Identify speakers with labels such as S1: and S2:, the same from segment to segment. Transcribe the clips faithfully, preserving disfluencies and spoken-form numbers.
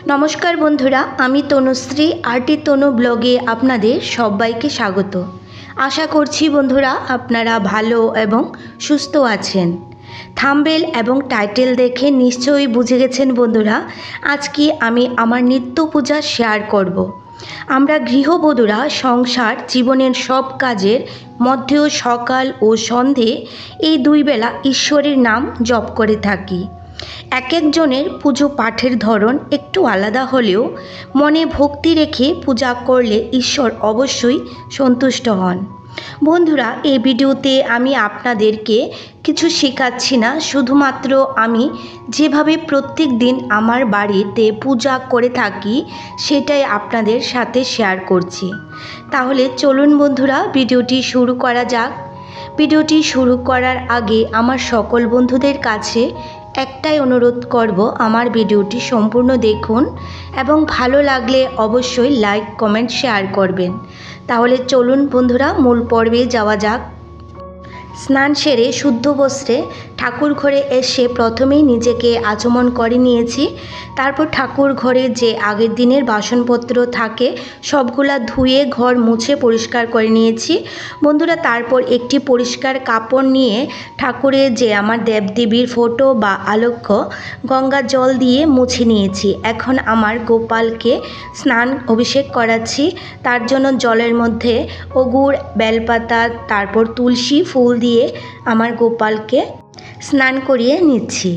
S1: नमस्कार बंधुरा आमी तनुश्री आरटी तनु ब्लगे आपनादेर सबाइके स्वागत। आशा करछि बंधुरा आपनारा भालो एवं सुस्थ आछेन। थाम्बनेल एवं टाइटेल देखे निश्चयई बुझे गेछेन बंधुरा आज कि आमी आमार नित्य पूजा शेयर करब। आमरा गृहबधूरा संसार जीवनेर सब काजेर मध्येও सकाल और सन्धे এই দুই বেলা ঈশ্বরের नाम जप करे थाकी। एक एक जनेर पुजो पाठेर धरन एकटू आलादा हलेও मने भक्ति रेखे पूजा करले ईश्वर अवश्यई सन्तुष्ट हन। बंधुरा এই ভিডিওতে আমি আপনাদেরকে কিছু শেখাচ্ছি না, শুধুমাত্র আমি যেভাবে প্রত্যেক দিন আমার বাড়িতে পূজা করে থাকি সেটাই আপনাদের সাথে শেয়ার করছি। তাহলে চলুন বন্ধুরা ভিডিওটি শুরু করা যাক। ভিডিওটি শুরু করার আগে আমার সকল বন্ধুদের কাছে একটাই অনুরোধ করব, আমার ভিডিওটি সম্পূর্ণ দেখুন এবং ভালো লাগলে অবশ্যই লাইক কমেন্ট শেয়ার করবেন। তাহলে চলুন বন্ধুরা মূল পর্বে যাওয়া যাক। স্নান সেরে শুদ্ধ বস্ত্রে ঠাকুর ঘরে এসে প্রথমেই নিজেকে আচমন করে নিয়েছি। তারপর ঠাকুর ঘরে যে আগের দিনের বাসনপত্র থাকে সবগুলা ধুয়ে ঘর মুছে পরিষ্কার করে নিয়েছি বন্ধুরা। তারপর একটি পরিষ্কার কাপড় নিয়ে ঠাকুরের যে আমার দেবদেবীর ফটো বা আলক্ষ্য গঙ্গা জল দিয়ে মুছে নিয়েছি। এখন আমার গোপালকে স্নান অভিষেক করাচ্ছি। তার জন্য জলের মধ্যে অগুর বেলপাতা তারপর তুলসী ফুল দিয়ে আমার গোপালকে স্নান করিয়ে নিচ্ছি।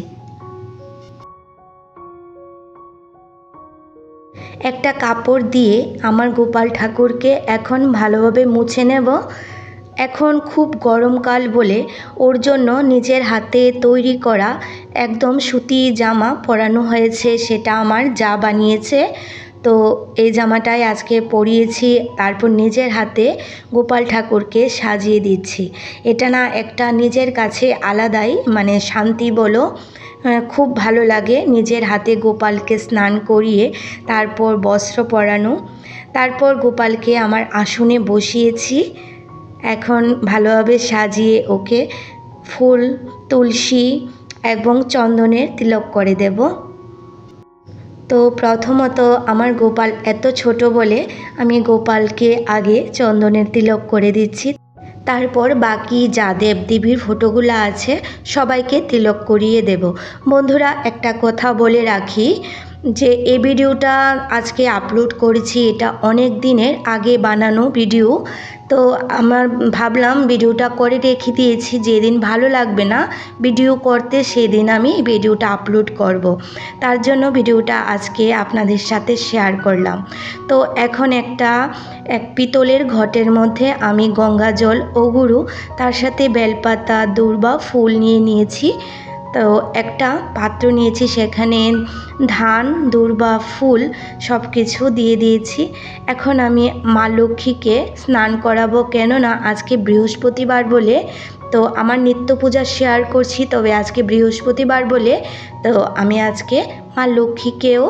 S1: একটা কাপড় দিয়ে আমার গোপাল ঠাকুরকে এখন ভালোভাবে মুছে নেব। এখন খুব গরমকাল বলে ওর জন্য নিজের হাতে তৈরি করা একদম সুতি জামা পরানো হয়েছে, সেটা আমার যা বানিয়েছে। তো এই জামাটাই আজকে পরিয়েছি। তারপর নিজের হাতে গোপাল ঠাকুরকে সাজিয়ে দিচ্ছি। এটা না একটা নিজের কাছে আলাদাই মানে শান্তি বলো, খুব ভালো লাগে নিজের হাতে গোপালকে স্নান করিয়ে তারপর বস্ত্র পরানো। তারপর গোপালকে আমার আসনে বসিয়েছি। এখন ভালোভাবে সাজিয়ে ওকে ফুল তুলসী এবং চন্দনের তিলক করে দেব। তো প্রথমত আমার গোপাল এত ছোট বলে আমি গোপালকে আগে চন্দনের তিলক করে দিচ্ছি। তারপর বাকি যা দেবদেবীর ফটোগুলো আছে সবাইকে তিলক করিয়ে দেব। বন্ধুরা একটা কথা বলে রাখি যে এই ভিডিওটা আজকে আপলোড করেছি, এটা অনেক দিনের আগে বানানো ভিডিও। তো আমার ভাবলাম ভিডিওটা করে রেখে দিয়েছি, যেদিন ভালো লাগবে না ভিডিও করতে সেদিন আমি ভিডিওটা আপলোড করব। তার জন্য ভিডিওটা আজকে আপনাদের সাথে শেয়ার করলাম। তো এখন একটা এক পিতলের ঘটের মধ্যে আমি গঙ্গা জল অগুরু তার সাথে বেলপাতা দূর্বা ফুল নিয়ে নিয়েছি। তো একটা পাত্র নিয়েছি, সেখানে ধান দূর্বা ফুল সব কিছু দিয়ে দিয়েছি। এখন আমি মা লক্ষ্মীকে স্নান করাবো, কেননা আজকে বৃহস্পতিবার বলে। তো আমার নিত্য পূজা শেয়ার করছি, তবে আজকে বৃহস্পতিবার বলে তো আমি আজকে মা লক্ষ্মীকেও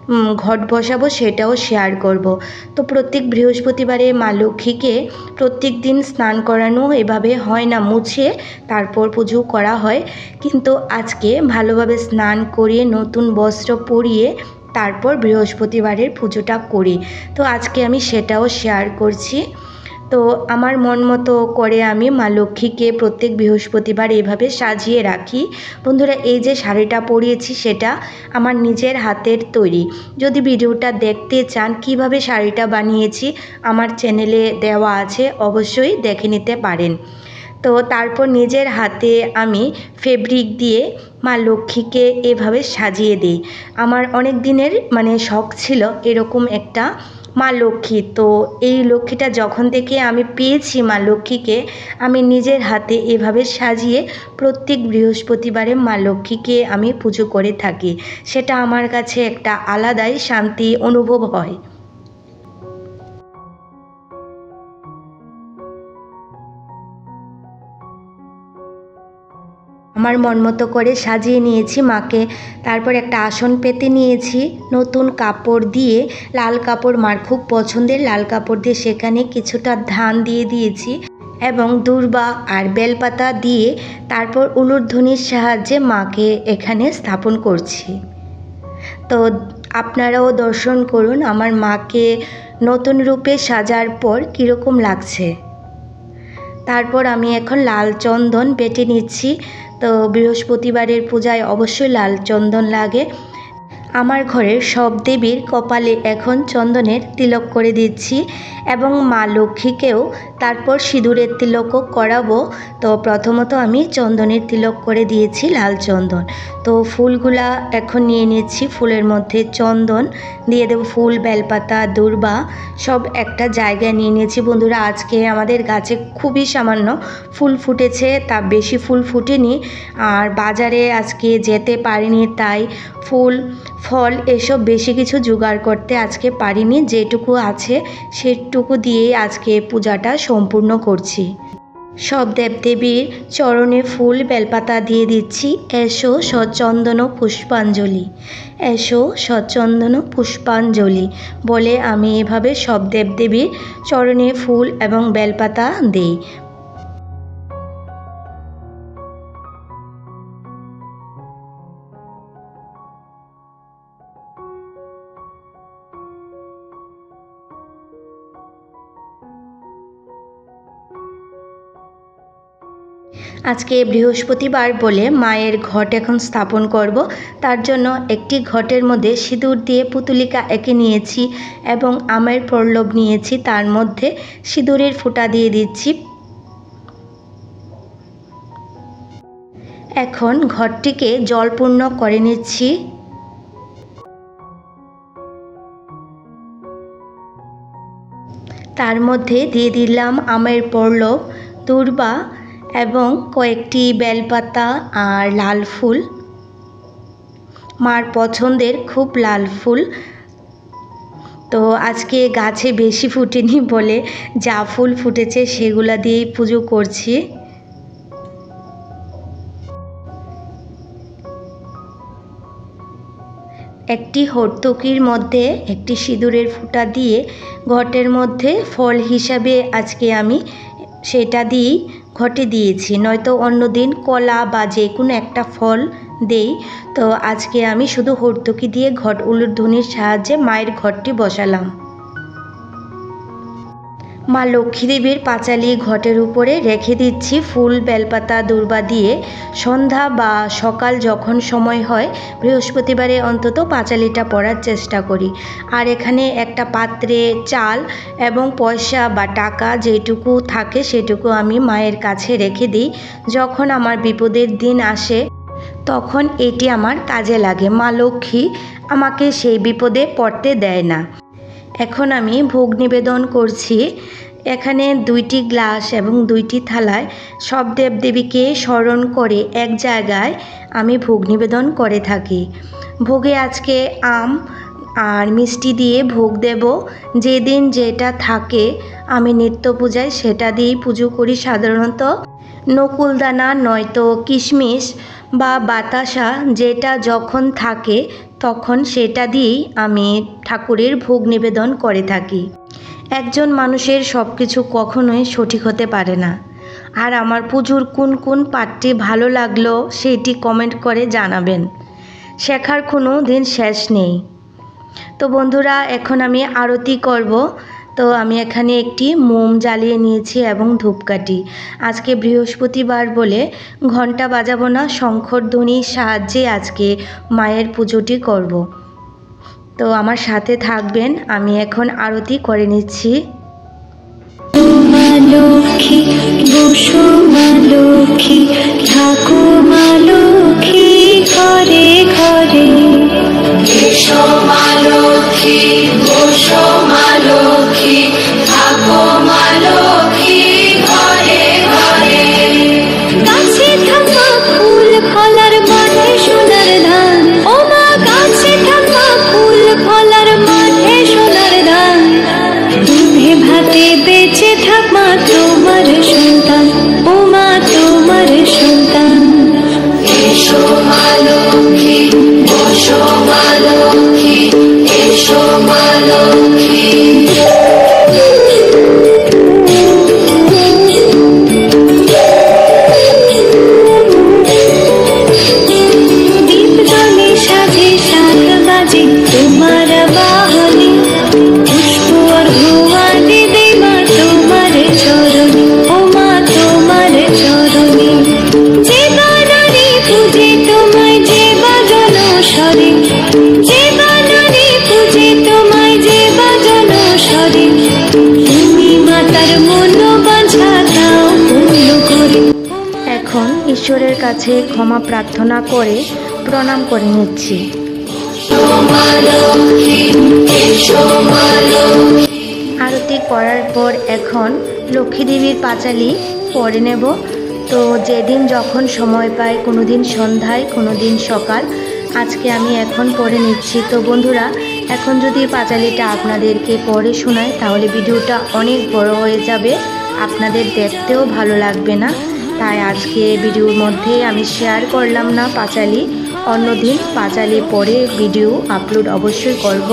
S1: ঘট বসাবো, সেটাও শেয়ার করব। তো প্রত্যেক বৃহস্পতিবারে মা লক্ষ্মীকে প্রত্যেক দিন স্নান করানো এভাবে হয় না, মুছে তারপর পুজো করা হয়। কিন্তু আজকে ভালোভাবে স্নান করিয়ে নতুন বস্ত্র পরিয়ে তারপর বৃহস্পতিবারের পুজোটা করি। তো আজকে আমি সেটাও শেয়ার করছি। তো আমার মন মতো করে আমি মা লক্ষ্মীকে প্রত্যেক বৃহস্পতিবার এভাবে সাজিয়ে রাখি। বন্ধুরা এই যে শাড়িটা পরিয়েছি সেটা আমার নিজের হাতের তৈরি। যদি ভিডিওটা দেখতে চান কিভাবে শাড়িটা বানিয়েছি আমার চ্যানেলে দেওয়া আছে, অবশ্যই দেখে নিতে পারেন। তো তারপর নিজের হাতে আমি ফেব্রিক দিয়ে মা লক্ষ্মীকে এভাবে সাজিয়ে দিই। আমার অনেক দিনের মানে শখ ছিল এরকম একটা মা লক্ষ্মী। তো এই লক্ষ্মীটা যখন থেকে আমি পেয়েছি মা লক্ষ্মীকে আমি নিজের হাতে এভাবে সাজিয়ে প্রত্যেক বৃহস্পতিবারে মা লক্ষ্মীকে আমি পুজো করে থাকি। সেটা আমার কাছে একটা আলাদাই শান্তি অনুভব হয়। আমার মন মতো করে সাজিয়ে নিয়েছি মাকে। তারপর একটা আসন পেতে নিয়েছি, নতুন কাপড় দিয়ে লাল কাপড়, মার খুব পছন্দের লাল কাপড় দিয়ে সেখানে কিছুটা ধান দিয়ে দিয়েছি এবং দূর্বা আর বেলপাতা দিয়ে তারপর উলুধ্বনির সাহায্যে মাকে এখানে স্থাপন করছি। তো আপনারাও দর্শন করুন আমার মাকে নতুন রূপে সাজার পর কীরকম লাগছে। তারপর আমি এখন লাল চন্দন বেটে নিচ্ছি। তো বৃহস্পতিবারের পূজায় অবশ্যই লাল চন্দন লাগে। আমার ঘরের সব দেবীর কপালে এখন চন্দনের তিলক করে দিচ্ছি এবং মা লক্ষ্মীকেও তারপর সিঁদুরের তিলকও করাবো। তো প্রথমত আমি চন্দনের তিলক করে দিয়েছি লাল চন্দন। তো ফুলগুলা এখন নিয়ে নিচ্ছি, ফুলের মধ্যে চন্দন দিয়ে দেবো, ফুল বেলপাতা দূর্বা সব একটা জায়গায় নিয়ে নিয়েছি। বন্ধুরা আজকে আমাদের গাছে খুবই সামান্য ফুল ফুটেছে, তা বেশি ফুল ফুটেনি, আর বাজারে আজকে যেতে পারিনি, তাই ফুল ফল এসব বেশি কিছু জোগাড় করতে আজকে পারিনি। যেটুকু আছে সেটুকু দিয়েই আজকে পূজাটা সম্পূর্ণ করছি। সব দেবদেবীর চরণে ফুল বেলপাতা দিয়ে দিচ্ছি। এসো সচন্দন পুষ্পাঞ্জলি, এসো সচন্দন পুষ্পাঞ্জলি বলে আমি এভাবে সব দেবদেবীর চরণে ফুল এবং বেলপাতা দিই। আজকে বৃহস্পতিবার বলে মায়ের ঘট এখন স্থাপন করব। তার জন্য একটি ঘটের মধ্যে সিঁদুর দিয়ে পুতুলিকা এঁকে নিয়েছি এবং আমের পল্লব নিয়েছি, তার মধ্যে সিঁদুরের ফোঁটা দিয়ে দিচ্ছি। এখন ঘরটিকে জলপূর্ণ করে নিচ্ছি। তার মধ্যে দিয়ে দিলাম আমের পল্লব, দূর্বা এবং কয়েকটি বেলপাতা আর লাল ফুল, মার পছন্দের খুব লাল ফুল। তো আজকে গাছে বেশি ফুটেনি বলে যা ফুল ফুটেছে সেগুলা দিয়েই পুজো করছি। একটি হর্তুকির মধ্যে একটি সিঁদুরের ফোঁটা দিয়ে ঘটের মধ্যে ফল হিসাবে আজকে আমি সেটা দিয়েই ঘটে দিয়েছি, নয়তো অন্যদিন কলা বা যে কোনো একটা ফল দেই। তো আজকে আমি শুধু হর্তুকি দিয়ে ঘট উলুধ্বনির সাহায্যে মায়ের ঘরটি বসালাম। মা লক্ষ্মী দেবীর পাঁচালি ঘটের উপরে রেখে দিচ্ছি ফুল বেলপাতা দূর্বা দিয়ে। সন্ধ্যা বা সকাল যখন সময় হয় বৃহস্পতিবারে অন্তত পাঁচালিটা পড়ার চেষ্টা করি। আর এখানে একটা পাত্রে চাল এবং পয়সা বা টাকা যেটুকু থাকে সেটুকু আমি মায়ের কাছে রেখে দিই। যখন আমার বিপদের দিন আসে তখন এটি আমার কাজে লাগে। মা লক্ষ্মী আমাকে সেই বিপদে পড়তে দেয় না। এখন আমি ভোগ নিবেদন করছি। এখানে দুইটি গ্লাস এবং দুইটি থালায় সব দেবদেবীকে স্মরণ করে এক জায়গায় আমি ভোগ নিবেদন করে থাকি। ভোগে আজকে আম আর মিষ্টি দিয়ে ভোগ দেব। যেদিন যেটা থাকে আমি নিত্য পূজায় সেটা দিয়েই পুজো করি। সাধারণত নকুলদানা নয়তো কিশমিশ বা বাতাসা যেটা যখন থাকে তখন সেটা দিয়েই আমি ঠাকুরের ভোগ নিবেদন করে থাকি। একজন মানুষের সব কিছু কখনোই সঠিক হতে পারে না। আর আমার পুজোর কোন কোন পার্টটি ভালো লাগলো সেইটি কমেন্ট করে জানাবেন, শেখার কোনো দিন শেষ নেই। তো বন্ধুরা এখন আমি আরতি করব। তো আমি এখানে একটি মোম জ্বালিয়ে নিয়েছি এবং ধূপকাঠি। আজকে বৃহস্পতিবার বলে ঘন্টা বাজাবো না, শঙ্খধ্বনির সাহায্যে আজকে মায়ের পুজোটি করব। তো আমার সাথে থাকবেন, আমি এখন আরতি করে নিচ্ছি। মা লক্ষ্মী বসো মা লক্ষ্মী থাকো মা লক্ষ্মী ঘরে ঘরে, এসো মা লক্ষ্মী বসো মা লক্ষ্মী থাকো মা লক্ষ্মী ঘরে ঘরে। গাছে থাকা ফুল ফলার মাঠে সোনার ধান, ও মা গাছে থাকা ফুল ফলার মাঠে সোনার ধান, দুধে ভাতে বেঁচে থাক মা তোমার সন্তান, ও মা তোমার সন্তান। এসো মা লক্ষ্মী বসো মা লক্ষ্মী ঈশ্বরের কাছে ক্ষমা প্রার্থনা করে প্রণাম করে নিচ্ছি। আরতি করার পর এখন লক্ষ্মী দেবীর পাঁচালি পড়ে নেব। তো যেদিন যখন সময় পাই, কোনো দিন সন্ধ্যায়, কোনো দিন সকাল, আজকে আমি এখন পড়ে নিচ্ছি। তো বন্ধুরা, এখন যদি পাঁচালিটা আপনাদেরকে পড়ে শোনায় তাহলে ভিডিওটা অনেক বড় হয়ে যাবে, আপনাদের দেখতেও ভালো লাগবে না। তাই আজকে ভিডিওর মধ্যে আমি শেয়ার করলাম না পাঁচালি, অন্যদিন পাঁচালি পড়ে ভিডিও আপলোড অবশ্যই করব।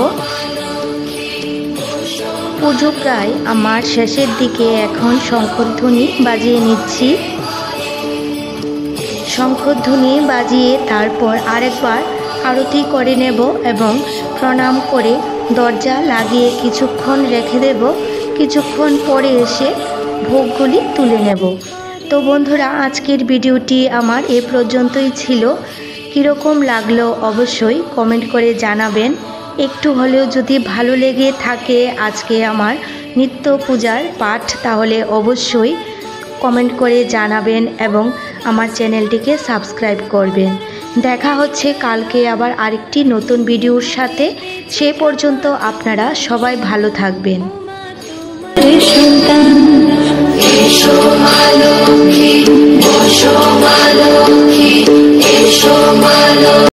S1: পুজো প্রায় আমার শেষের দিকে, এখন শঙ্খধ্বনি বাজিয়ে নিচ্ছি। শঙ্খধ্বনি বাজিয়ে তারপর আরেকবার আরতি করে নেব এবং প্রণাম করে দরজা লাগিয়ে কিছুক্ষণ রেখে দেব। কিছুক্ষণ পরে এসে ভোগগুলি তুলে নেব। তো বন্ধুরা, আজকের ভিডিওটি আমার এ পর্যন্তই ছিল। কীরকম লাগলো অবশ্যই কমেন্ট করে জানাবেন। একটু হলেও যদি ভালো লেগে থাকে আজকে আমার নিত্য পূজার পাঠ, তাহলে অবশ্যই কমেন্ট করে জানাবেন এবং আমার চ্যানেলটিকে সাবস্ক্রাইব করবেন। দেখা হচ্ছে কালকে আবার আরেকটি নতুন ভিডিওর সাথে। সে পর্যন্ত আপনারা সবাই ভালো থাকবেন। সন্তান এসো মা লক্ষ্মী, বসো মা লক্ষ্মী, এসো মা লক্ষ্মী।